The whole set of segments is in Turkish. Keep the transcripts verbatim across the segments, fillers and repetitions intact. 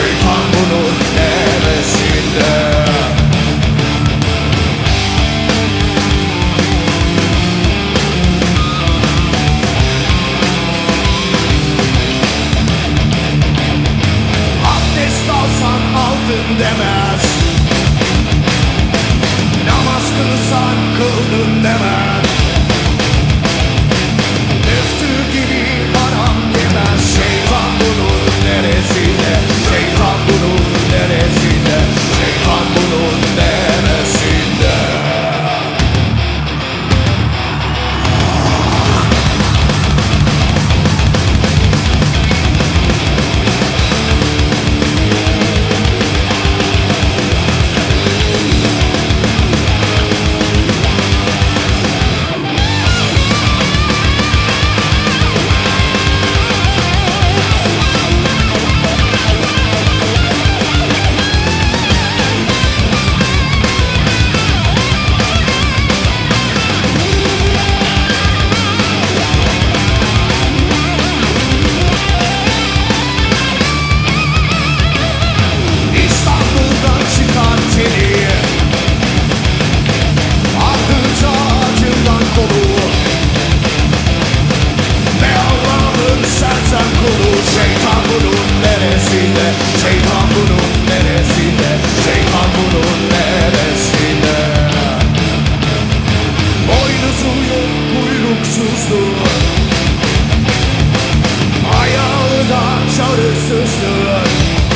Şeytan bunun neresinde? Abdest alsan aldın demez, namaz kılsan kıldın demez, üstü gibi haram yemez. Şeytan bunun neresinde? Şeytan bunun neresinde? Şeytan bunun neresinde? Şeytan bunun neresinde? Şeytan bunun neresinde? Şeytan bunun neresinde? Boynuzu yok, kuyruksuzdur, ayağı da çarısızdır,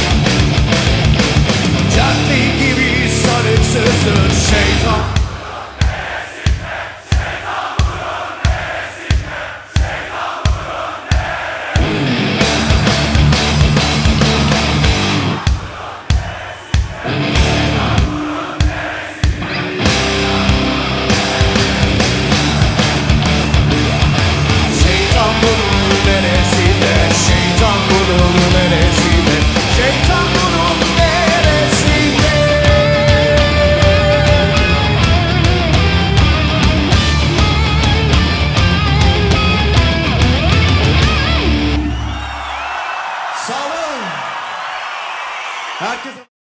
cadde gibi sarıksızdır. Şeytan Sağ olun. Herkese